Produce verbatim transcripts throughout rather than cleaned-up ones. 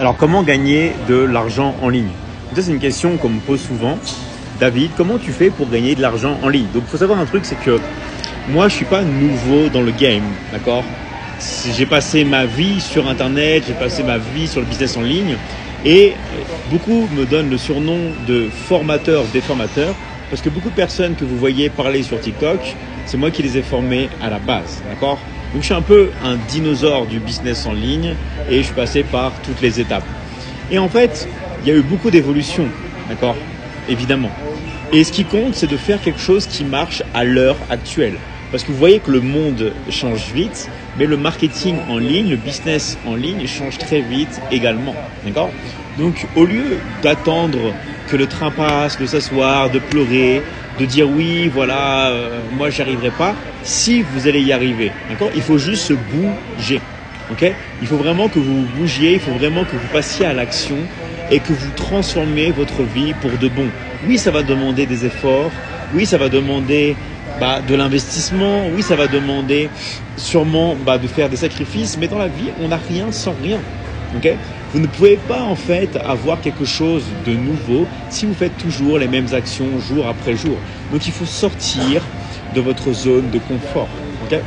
Alors, comment gagner de l'argent en ligne? Ça, c'est une question qu'on me pose souvent. David, comment tu fais pour gagner de l'argent en ligne? Donc, il faut savoir un truc, c'est que moi, je suis pas nouveau dans le game, d'accord? J'ai passé ma vie sur Internet, j'ai passé ma vie sur le business en ligne et beaucoup me donnent le surnom de formateur déformateur parce que beaucoup de personnes que vous voyez parler sur TikTok, c'est moi qui les ai formées à la base, d'accord? Donc, je suis un peu un dinosaure du business en ligne et je suis passé par toutes les étapes. Et en fait, il y a eu beaucoup d'évolutions, d'accord? Évidemment. Et ce qui compte, c'est de faire quelque chose qui marche à l'heure actuelle. Parce que vous voyez que le monde change vite, mais le marketing en ligne, le business en ligne change très vite également, d'accord? Donc, au lieu d'attendre que le train passe, de s'asseoir, de pleurer, de dire oui, voilà, euh, moi j'y arriverai pas. Si vous allez y arriver, d'accord, il faut juste se bouger, ok? Il faut vraiment que vous vous bougiez, il faut vraiment que vous passiez à l'action et que vous transformez votre vie pour de bon. Oui, ça va demander des efforts. Oui, ça va demander bah, de l'investissement. Oui, ça va demander sûrement bah, de faire des sacrifices. Mais dans la vie, on n'a rien sans rien, ok? Vous ne pouvez pas en fait avoir quelque chose de nouveau si vous faites toujours les mêmes actions jour après jour. Donc il faut sortir de votre zone de confort. Okay?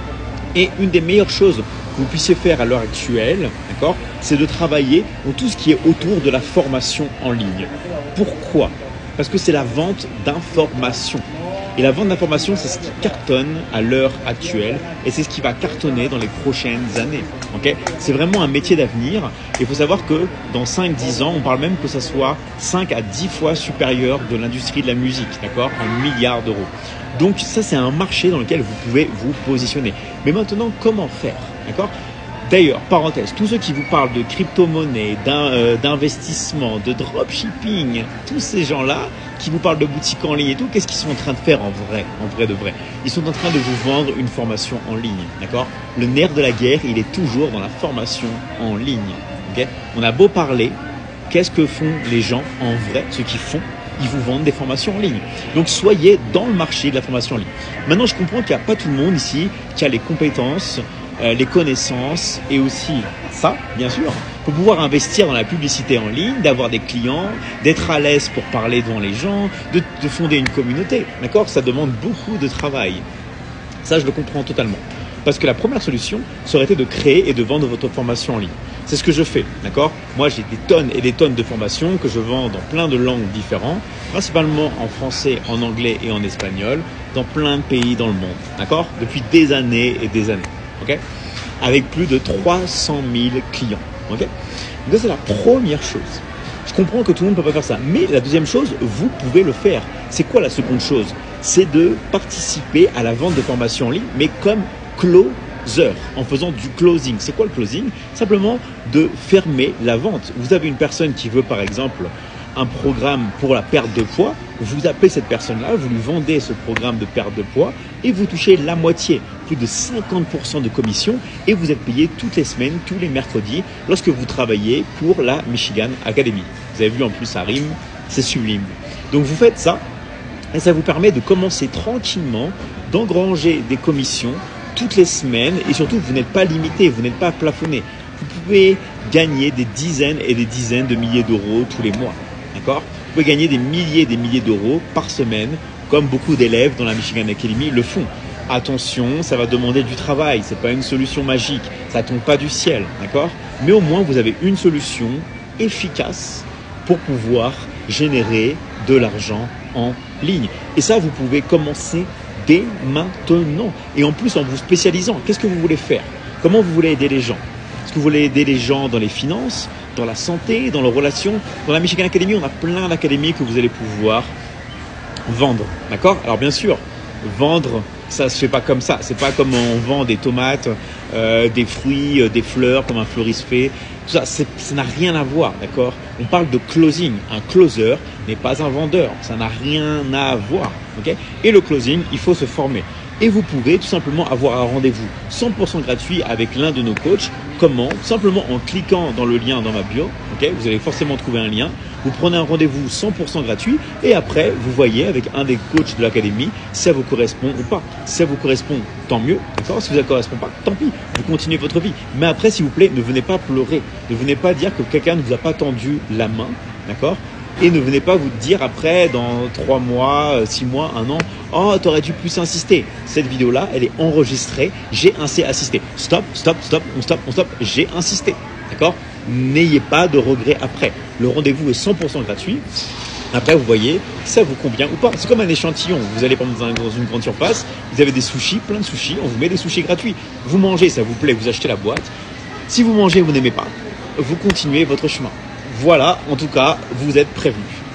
Et une des meilleures choses que vous puissiez faire à l'heure actuelle, d'accord, c'est de travailler dans tout ce qui est autour de la formation en ligne. Pourquoi? Parce que c'est la vente d'informations. Et la vente d'informations, c'est ce qui cartonne à l'heure actuelle et c'est ce qui va cartonner dans les prochaines années. Okay? C'est vraiment un métier d'avenir. Il faut savoir que dans cinq à dix ans, on parle même que ça soit cinq à dix fois supérieur de l'industrie de la musique, d'accord, en milliards d'euros. Donc ça, c'est un marché dans lequel vous pouvez vous positionner. Mais maintenant, comment faire, d'accord? D'ailleurs, parenthèse, tous ceux qui vous parlent de crypto-monnaie, d'in, euh, d'investissement, de dropshipping, tous ces gens-là qui vous parlent de boutique en ligne et tout, qu'est-ce qu'ils sont en train de faire en vrai, en vrai de vrai? Ils sont en train de vous vendre une formation en ligne, d'accord? Le nerf de la guerre, il est toujours dans la formation en ligne, ok? On a beau parler, qu'est-ce que font les gens en vrai, ceux qui font? Ils vous vendent des formations en ligne. Donc, soyez dans le marché de la formation en ligne. Maintenant, je comprends qu'il n'y a pas tout le monde ici qui a les compétences, Euh, les connaissances et aussi ça, bien sûr, pour pouvoir investir dans la publicité en ligne, d'avoir des clients, d'être à l'aise pour parler devant les gens, de, de fonder une communauté. D'accord? Ça demande beaucoup de travail. Ça, je le comprends totalement. Parce que la première solution serait été de créer et de vendre votre formation en ligne. C'est ce que je fais, d'accord? Moi, j'ai des tonnes et des tonnes de formations que je vends dans plein de langues différentes, principalement en français, en anglais et en espagnol, dans plein de pays dans le monde, d'accord? Depuis des années et des années. Okay, avec plus de trois cent mille clients. Okay, donc ça, c'est la première chose. Je comprends que tout le monde ne peut pas faire ça. Mais la deuxième chose, vous pouvez le faire. C'est quoi la seconde chose? C'est de participer à la vente de formations en ligne, mais comme closer, en faisant du closing. C'est quoi le closing? Simplement de fermer la vente. Vous avez une personne qui veut par exemple un programme pour la perte de poids, vous appelez cette personne-là, vous lui vendez ce programme de perte de poids et vous touchez la moitié, plus de cinquante pour cent de commission et vous êtes payé toutes les semaines, tous les mercredis lorsque vous travaillez pour la Michigan Academy. Vous avez vu en plus ça rime, c'est sublime. Donc vous faites ça et ça vous permet de commencer tranquillement, d'engranger des commissions toutes les semaines et surtout vous n'êtes pas limité, vous n'êtes pas plafonné. Vous pouvez gagner des dizaines et des dizaines de milliers d'euros tous les mois. D'accord? Vous pouvez gagner des milliers et des milliers d'euros par semaine, comme beaucoup d'élèves dans la Michigan Academy le font. Attention, ça va demander du travail, ce n'est pas une solution magique, ça ne tombe pas du ciel, d'accord? Mais au moins, vous avez une solution efficace pour pouvoir générer de l'argent en ligne. Et ça, vous pouvez commencer dès maintenant. Et en plus, en vous spécialisant, qu'est-ce que vous voulez faire? Comment vous voulez aider les gens? Est-ce que vous voulez aider les gens dans les finances, dans la santé, dans leurs relations? Dans la Michigan Academy, on a plein d'académies que vous allez pouvoir vendre. D'accord? Alors bien sûr, vendre, ça ne se fait pas comme ça. C'est pas comme on vend des tomates, euh, des fruits, euh, des fleurs, comme un fleuriste fait. Tout ça, c'est, ça n'a rien à voir. D'accord? On parle de closing. Un closer n'est pas un vendeur. Ça n'a rien à voir. Okay? Et le closing, il faut se former. et vous pourrez tout simplement avoir un rendez-vous cent pour cent gratuit avec l'un de nos coachs. Comment? Tout simplement en cliquant dans le lien dans ma bio. Okay, vous allez forcément trouver un lien. Vous prenez un rendez-vous cent pour cent gratuit et après, vous voyez avec un des coachs de l'académie si ça vous correspond ou pas. Si ça vous correspond, tant mieux. D'accord? Si ça ne vous correspond pas, tant pis. Vous continuez votre vie. Mais après, s'il vous plaît, ne venez pas pleurer. Ne venez pas dire que quelqu'un ne vous a pas tendu la main. D'accord? Et ne venez pas vous dire après, dans trois mois, six mois, un an, oh, tu aurais dû plus insister. Cette vidéo-là, elle est enregistrée. J'ai assez assisté. Stop, stop, stop, on stop, on stop. J'ai insisté. D'accord? N'ayez pas de regrets après. Le rendez-vous est cent pour cent gratuit. Après, vous voyez, ça vous convient ou pas. C'est comme un échantillon. Vous allez dans une grande surface, vous avez des sushis, plein de sushis, on vous met des sushis gratuits. Vous mangez, ça vous plaît, vous achetez la boîte. Si vous mangez, vous n'aimez pas, vous continuez votre chemin. Voilà, en tout cas, vous êtes prévenus.